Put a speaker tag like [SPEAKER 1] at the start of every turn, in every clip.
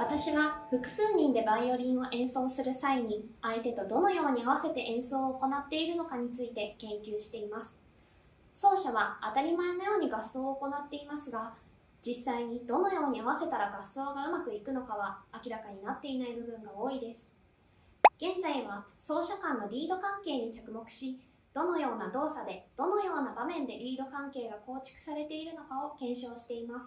[SPEAKER 1] 私は複数人でバイオリンを演奏する際に相手とどのように合わせて演奏を行っているのかについて研究しています。奏者は当たり前のように合奏を行っていますが、実際にどのように合わせたら合奏がうまくいくのかは明らかになっていない部分が多いです。現在は奏者間のリード関係に着目し、どのような動作でどのような場面でリード関係が構築されているのかを検証しています。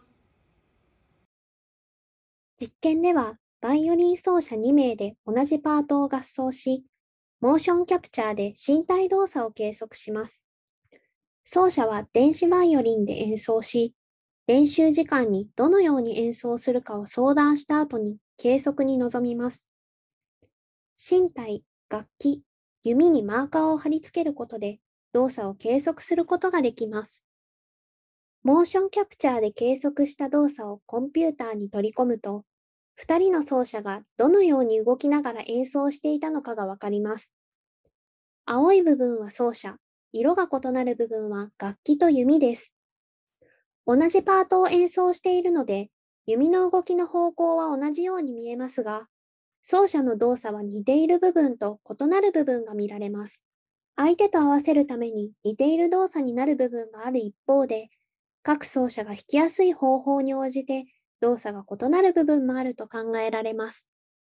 [SPEAKER 2] 実験では、バイオリン奏者2名で同じパートを合奏し、モーションキャプチャーで身体動作を計測します。奏者は電子バイオリンで演奏し、練習時間にどのように演奏するかを相談した後に計測に臨みます。身体、楽器、弓にマーカーを貼り付けることで動作を計測することができます。モーションキャプチャーで計測した動作をコンピューターに取り込むと、2人の奏者がどのように動きながら演奏していたのかがわかります。青い部分は奏者、色が異なる部分は楽器と弓です。同じパートを演奏しているので、弓の動きの方向は同じように見えますが、奏者の動作は似ている部分と異なる部分が見られます。相手と合わせるために似ている動作になる部分がある一方で、各奏者が弾きやすい方法に応じて動作が異なる部分もあると考えられます。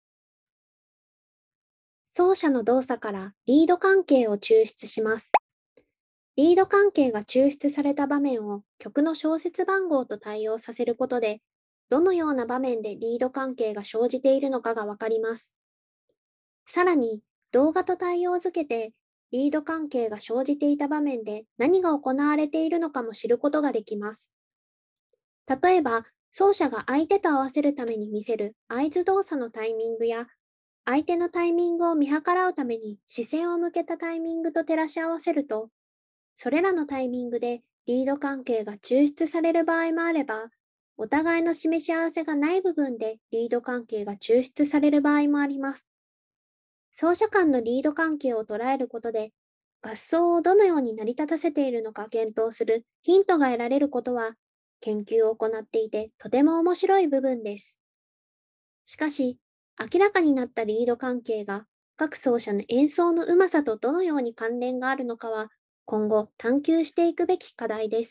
[SPEAKER 2] 奏者の動作からリード関係を抽出します。リード関係が抽出された場面を曲の小節番号と対応させることで、どのような場面でリード関係が生じているのかがわかります。さらに、動画と対応づけて、リード関係が生じていた場面で何が行われているのかも知ることができます。例えば、奏者が相手と合わせるために見せる合図動作のタイミングや、相手のタイミングを見計らうために視線を向けたタイミングと照らし合わせると、それらのタイミングでリード関係が抽出される場合もあれば、お互いの示し合わせがない部分でリード関係が抽出される場合もあります。奏者間のリード関係を捉えることで、合奏をどのように成り立たせているのか検討するヒントが得られることは、研究を行っていてとても面白い部分です。しかし、明らかになったリード関係が各奏者の演奏のうまさとどのように関連があるのかは、今後探求していくべき課題です。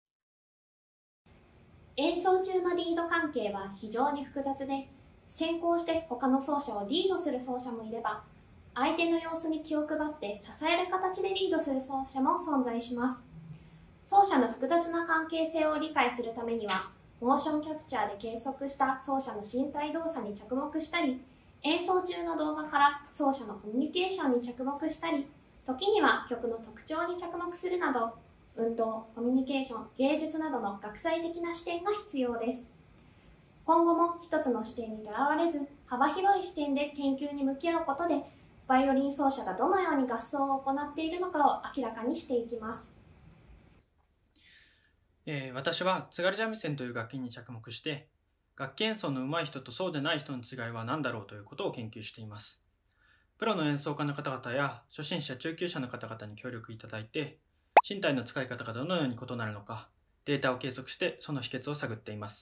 [SPEAKER 1] 演奏中のリード関係は非常に複雑で、先行して他の奏者をリードする奏者もいれば、相手の様子に気を配って支える形でリードする奏者も存在します。奏者の複雑な関係性を理解するためには、モーションキャプチャーで計測した奏者の身体動作に着目したり、演奏中の動画から奏者のコミュニケーションに着目したり、時には曲の特徴に着目するなど、運動、コミュニケーション、芸術などの学際的な視点が必要です。今後も一つの視点にとらわれず、幅広い視点で研究に向き合うことで、バイオリン奏者がどのように合奏を行っているのかを明らかにしていきます。
[SPEAKER 3] 私は津軽三味線という楽器に着目して、楽器演奏の上手い人とそうでない人の違いは何だろうということを研究しています。プロの演奏家の方々や初心者中級者の方々に協力いただいて、身体の使い方がどのように異なるのか、データを計測してその秘訣を探っています。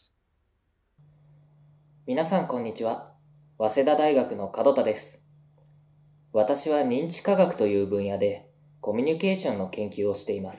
[SPEAKER 4] 皆さんこんにちは。早稲田大学の門田です。私は認知科学という分野でコミュニケーションの研究をしています。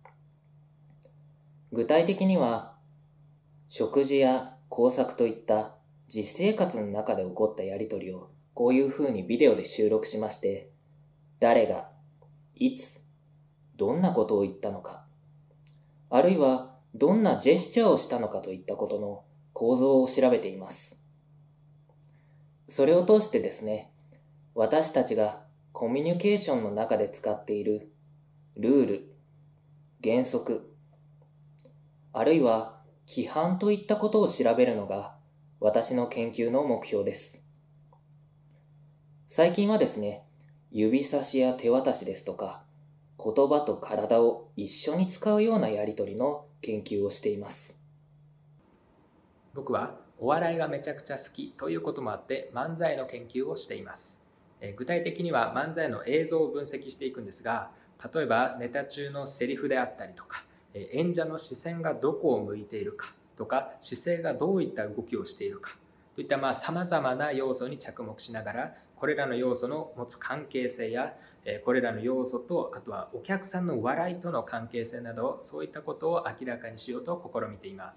[SPEAKER 4] 具体的には、食事や工作といった実生活の中で起こったやりとりをこういう風にビデオで収録しまして、誰が、いつ、どんなことを言ったのか、あるいはどんなジェスチャーをしたのかといったことの構造を調べています。それを通してですね、私たちがコミュニケーションの中で使っているルール、原則、あるいは規範といったことを調べるのが私の研究の目標です。最近はですね、指差しや手渡しですとか、言葉と体を一緒に使うようなやりとりの研究をしています。
[SPEAKER 5] 僕はお笑いがめちゃくちゃ好きということもあって漫才の研究をしています。具体的には漫才の映像を分析していくんですが、例えばネタ中のセリフであったりとか、演者の視線がどこを向いているかとか、姿勢がどういった動きをしているかといったさまざまな要素に着目しながら、これらの要素の持つ関係性やこれらの要素と、あとはお客さんの笑いとの関係性など、そういったことを明らかにしようと試みています。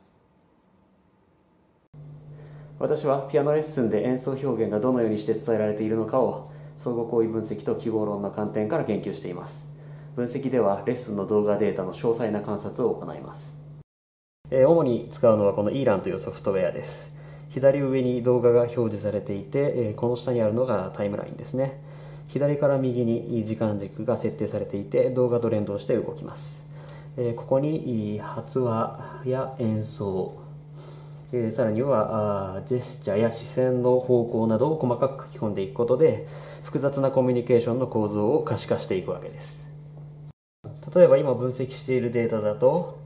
[SPEAKER 6] 私はピアノレッスンで演奏表現がどのようにして伝えられているのかを相互行為分析と記号論の観点から研究しています。分析ではレッスンの動画データの詳細な観察を行います。主に使うのはこの ELAN というソフトウェアです。左上に動画が表示されていて、この下にあるのがタイムラインですね。左から右に時間軸が設定されていて、動画と連動して動きます。ここに発話や演奏、さらにはジェスチャーや視線の方向などを細かく書き込んでいくことで、複雑なコミュニケーションの構造を可視化していくわけです。例えば今分析しているデータだと、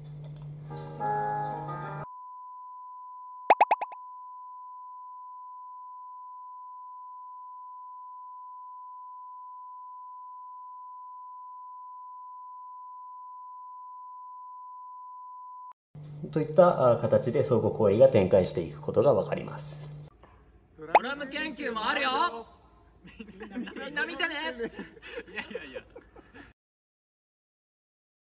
[SPEAKER 6] といった形で相互行為が展開していくことが分かります。
[SPEAKER 7] ドラム研究もあるよ。みんな見てね。いやいやいや。